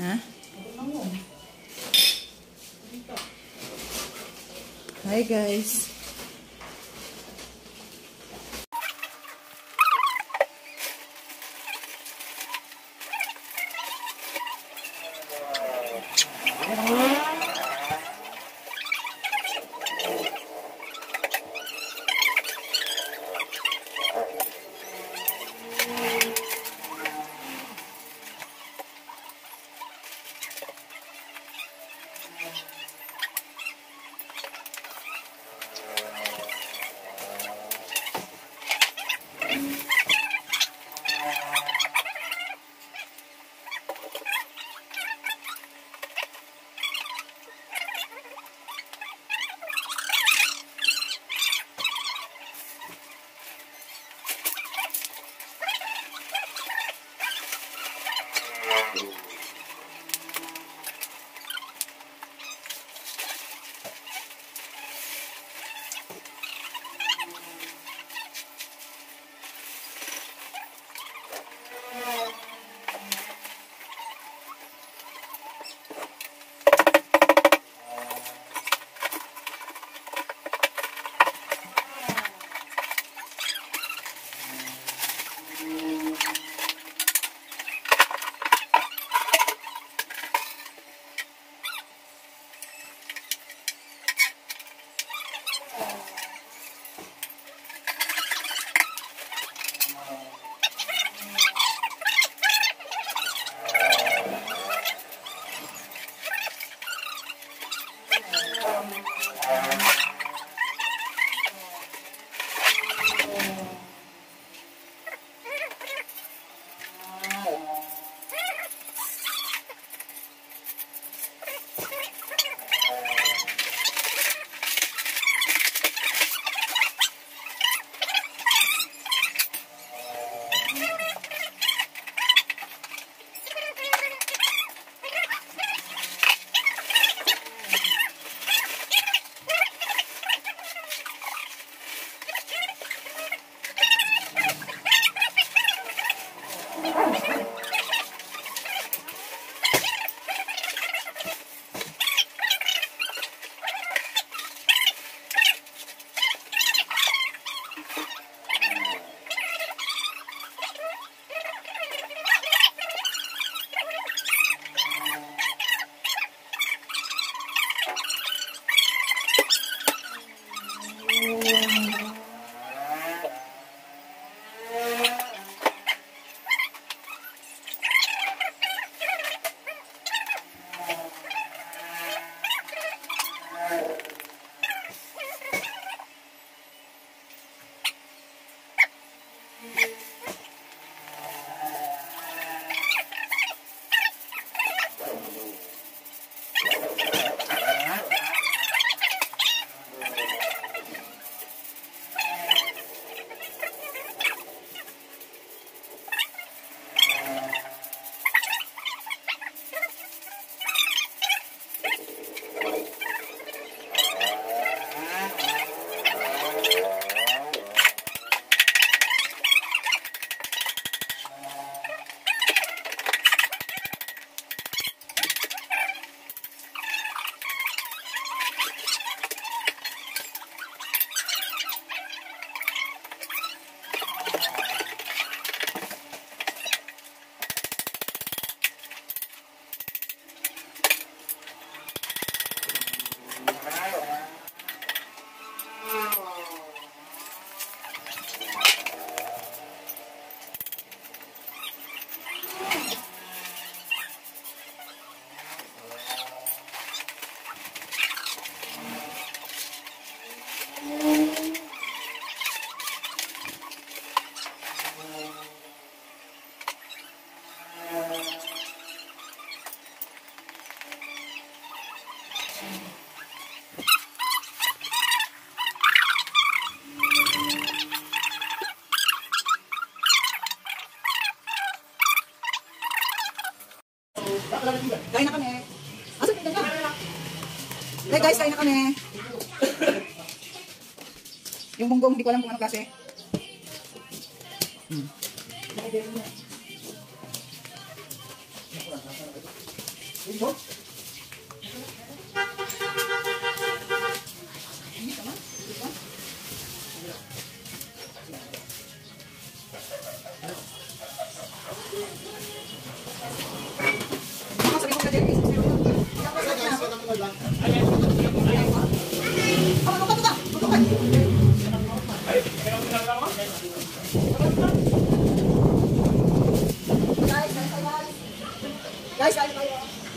Hah? Hai guys. Kain na kami. Asan ka na? Hey guys, kain na kami. Yung bonggong, hindi ko alam kung anong klase. Guys, guys, guys.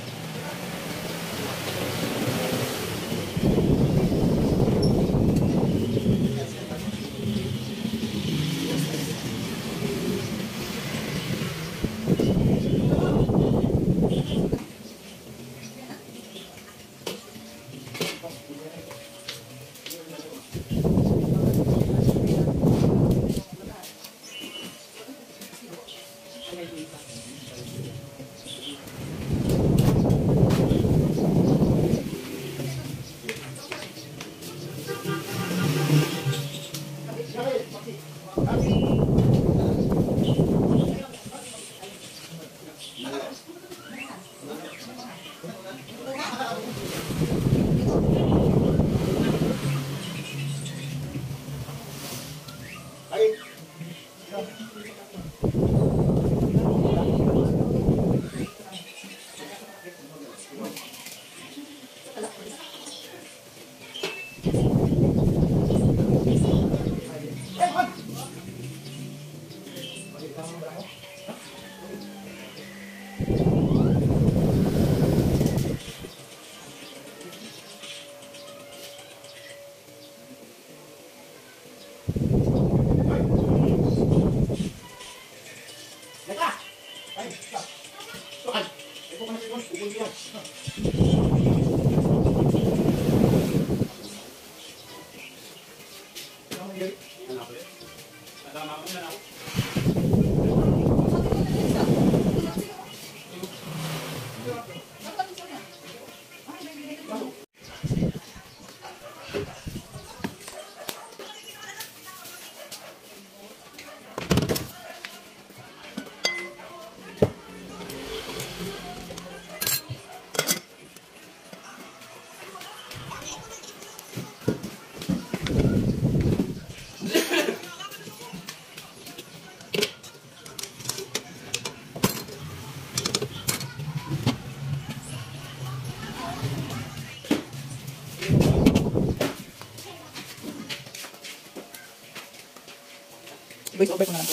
Voice over ko na lang po.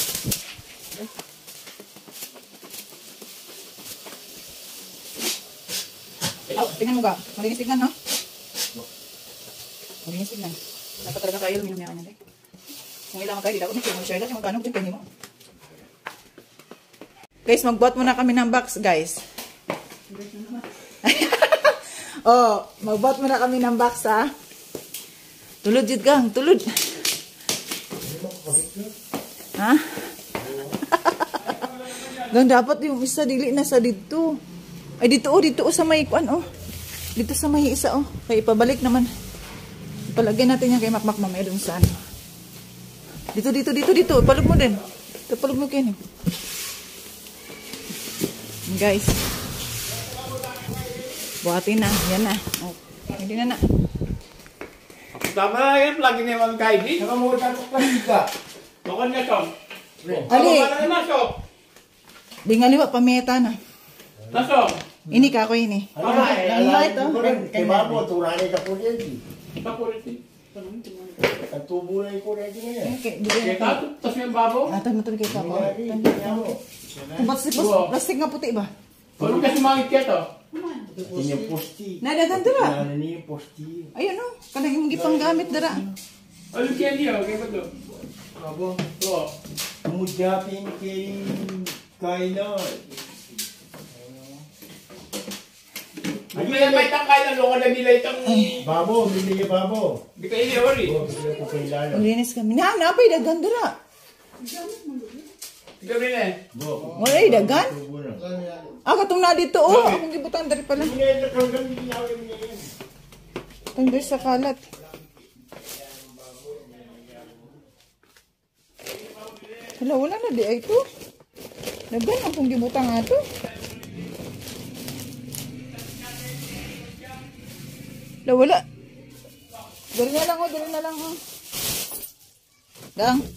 Oh, tingnan mo ka. Malinis tignan, no? Malinis tignan. Dapat talaga kayo luminom yan niya. Kung ilangan kayo, dapat may share lang yung magkano din kayo mo. Guys, magbuhat muna kami ng box, guys. Oh, magbuhat muna kami ng box, ha? Tulod jud gang, tulod. Ha? Gang dapat yung isa dili na sa dito. Ay dito sa may kuan oh. Dito sa may isa oh. Kaya ipabalik naman. Ipalagay natin yan kay Makmak mamaya dun sa ano. Dito. Palug mo din. Palug mo kayo. Guys. Buhatin na. Yan na. Oh. Hindi na. Tama na yan. Lagi na yung mga ID. Saka mo plastic ka. Bukan niya to. Ali. Ano na masok? Di nga liwa pameta na. Masok. Ini ka ako ini. Ano ba? Ito. Kay Babo, turani ka po yan. Pakulitin. Ang tubo na yung kurente ngayon. Okay, Kaya tato. Tapos yung babo. Atan mo tuloy kay Papa. Plastic nga puti ba? Ano kasi mangit kaya to? Ini yung posti. Nadagan to ba? Ano niya yung posti. Ayun oh. Kanang yung gipang gamit dara. Ano kaya niya? Kaya ba to? Babo, Oo. umudapin kay Kailan. Hindi na may tangkay na loko na nila itong... Babo, bili niya Babo. Hindi kayo niya, ori. Bili ko kay Lalo. Maglinis kami. Napay dagan dara. Ikaw rin eh. Bo. Wala ay dagan. Tubo na. Katong na dito oh. Akong gibutan dari pala. Hindi niya nakanggang niyawin niya yan. Tanggal sa kalat. Wala na di ay to. Dagan akong gibutan ato. Wala. Dali na lang, oh. Dali na lang, oh. Gang.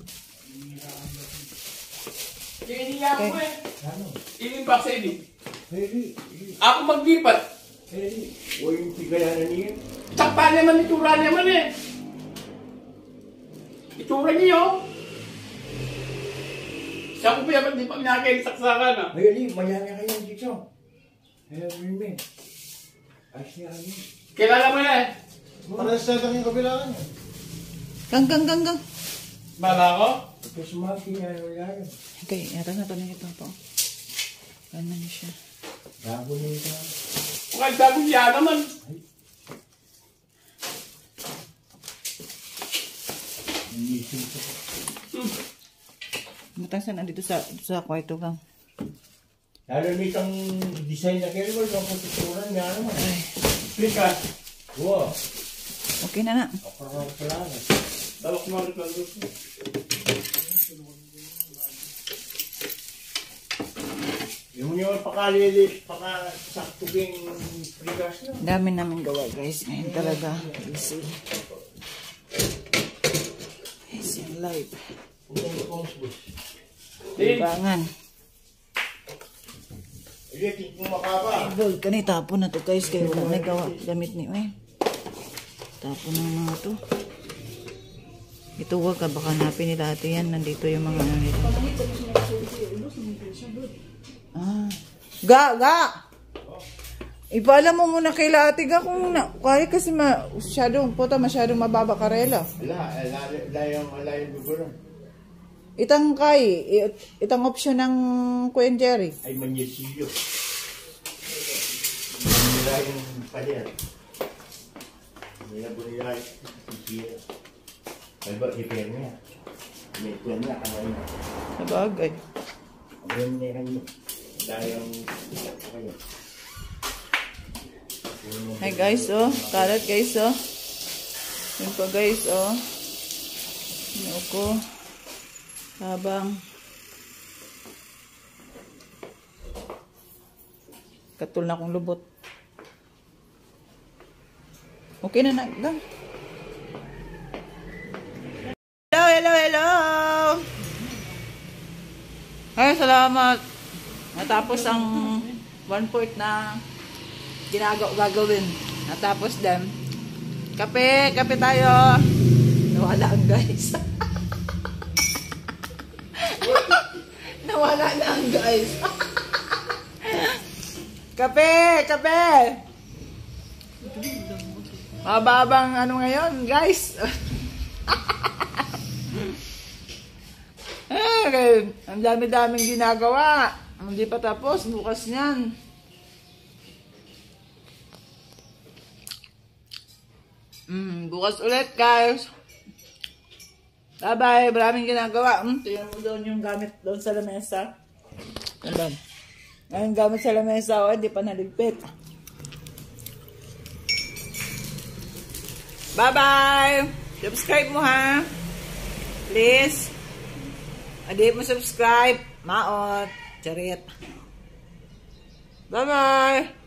Kiniya ko eh. Ano? Ilimbak sa ini. Heri. Ako maglipat. Heri. O yung tigayanan niya. Sakpa naman, itura naman eh. Itura niyo. Siya ko pa yaman, di pa nakakainsaksakan ah. Heri, mayaya kayo dito. Heri, Wilmer. Asya kayo. Kilala mo na eh. Para sa akin yung kabilangan niya. Gang. Bala ko? Ito sumaki niya yung layan. Okay, yata na pa na ito po. Ano niya siya? Bago niya ito. Kung sabi niya naman. Inisip ko. Matasan na dito sa kwarto gang. Lalo nitong design na kayo, wala kang tuturan niya naman. Ay, Plika. Wow. okay na na. Akarang pala. Dalok mo rin lang doon. Yung nyo pakalili, pakasaktuking prigas na. Dami namin gawa guys. Ngayon talaga. Easy. Easy ang life. Libangan. Hindi, kung makaba. Gold ka ni tapon na to guys. Kaya wala na gawa. Gamit ni Uy. Tapon ng mga to. Ito wag ka. Baka hanapin nila ate yan. Nandito yung mga ano nila. Ah. Ga! Ipaalam mo muna kay ate ga kung na. Kaya kasi masyadong mababa karela. Wala yung dugo. Itang itang option ng Kuya Jerry. Ay manyesilyo. Manila yung pader. Manila yung siya. Ay ba, repair niya. May tuwan niya, kamay niya. Sabagay. Abang niya rin yun. Dahil yung kayo. Hi guys, oh. Kalat guys, oh. Yun pa guys, oh. Ano ko. Habang katul na akong lubot. Okay na nagdang. Hello. Ay, salamat. Natapos ang 1/4 na gagawin. Natapos din. Kape tayo. Nawala ang guys. Nawala na ang guys. Kape. Mababang ano ngayon, guys. Okay. Ang dami-daming ginagawa. Hindi pa tapos. Bukas niyan. Bukas ulit, guys. Bye-bye. Maraming ginagawa. Tingnan mo doon yung gamit doon sa lamesa. Doon. Ang gamit sa lamesa, hindi pa naligpit. Bye-bye! Subscribe mo, ha? Please. Hindi mo subscribe. Maot. Charit. Bye-bye!